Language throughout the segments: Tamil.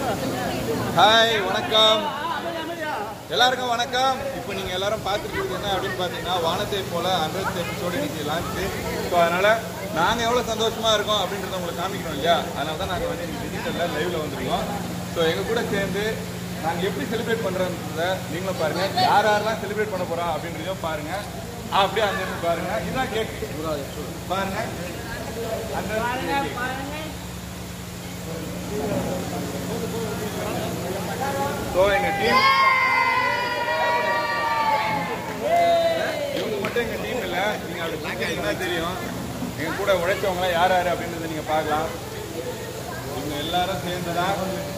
ஹாய் வணக்கம் எல்லாருக்கும் வணக்கம். இப்போ நீங்கள் எல்லாரும் பார்த்துருக்கிறது என்ன அப்படின்னு பார்த்தீங்கன்னா வானத்தை போல 100th எபிசோடு இன்னைக்கு லான்ச்சு. ஸோ அதனால் நாங்கள் எவ்வளோ சந்தோஷமாக இருக்கோம் அப்படின்றத உங்களுக்கு காமிக்கணும் இல்லையா? அதனால தான் நாங்கள் வந்து இன்னைக்கு டிஜிட்டலில் லைவில் வந்துருக்கோம். ஸோ எங்கள் கூட சேர்ந்து நாங்கள் எப்படி செலிப்ரேட் பண்ணுறத நீங்களும் பாருங்கள். யார் யாரெல்லாம் செலிப்ரேட் பண்ண போகிறோம் அப்படின்றதையும் பாருங்கள். அப்படியே அங்கேருந்து பாருங்கள். இதுதான் கேக் பாருங்கள். ஸோ எங்கள் டீம் இவங்க மட்டும் எங்கள் டீம் இல்லை. நீங்கள் அப்படி பார்த்தீங்கன்னா தெரியும் எங்கள் கூட உழைச்சவங்களாம் யார் யார் அப்படின்றத நீங்கள் பார்க்கலாம். இவங்க எல்லாரும் சேர்ந்து தான்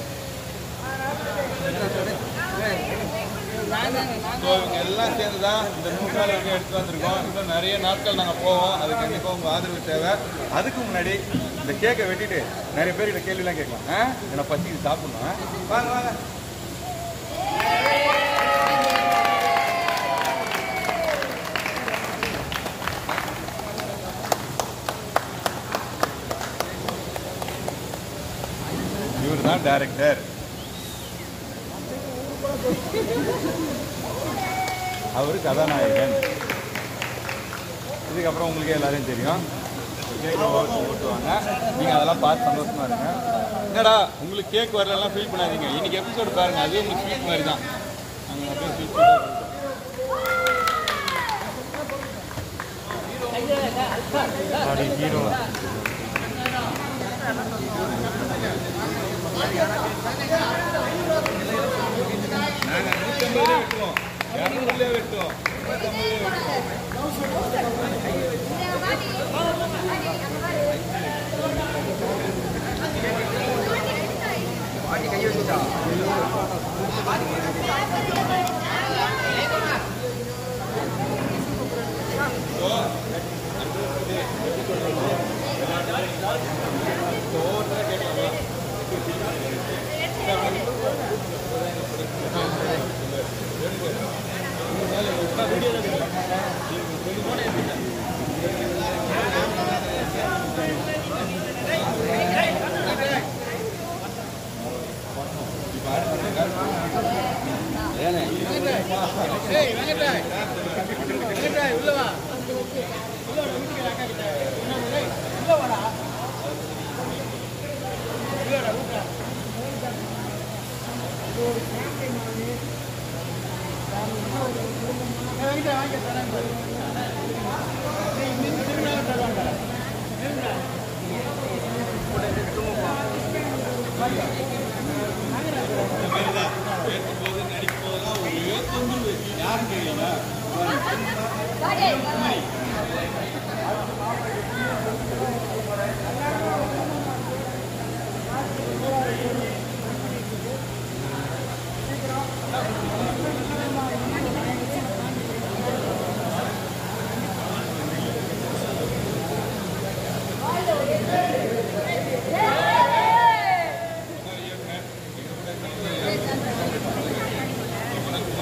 ஸோ இவங்க எல்லாம் சேர்ந்து தான் இந்த 100 நாள் வரைக்கும் எடுத்து வந்திருக்கோம். இன்னும் நிறைய நாட்கள் நாங்கள் போவோம். அது கண்டிப்பாக உங்கள் ஆதரவு தேவை. அதுக்கு முன்னாடி இந்த கேக்கை வெட்டிட்டு நிறைய பேர் இந்த கேள்வியெல்லாம் கேட்கலாம். என்னை பசிக்கு சாப்பிடணும். வாங்க வாங்க. இவர் தான் டைரக்டர். அவரு கதாநாயகன். இதுக்கப்புறம் உங்களுக்கு எல்லாரையும் தெரியும். கேக் ஓட்டுவாங்க. நீங்கள் அதெல்லாம் பார்த்து சந்தோஷமா இருங்க. என்னடா உங்களுக்கு கேக் வரலாம் ஃபீல் பண்ணாதீங்க. இன்னைக்கு எபிசோடு பாருங்க. அது உங்களுக்கு ஸ்வீட் மாதிரி தான். நாங்கள் அப்படியே ஸ்வீட் ஹீரோ நாங்கள் 150 வெட்டுவோம். 200 வெட்டுவோம். 150 வெட்டுவோம்.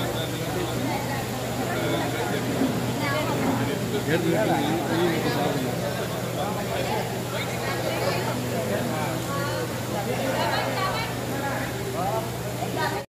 எடுத்து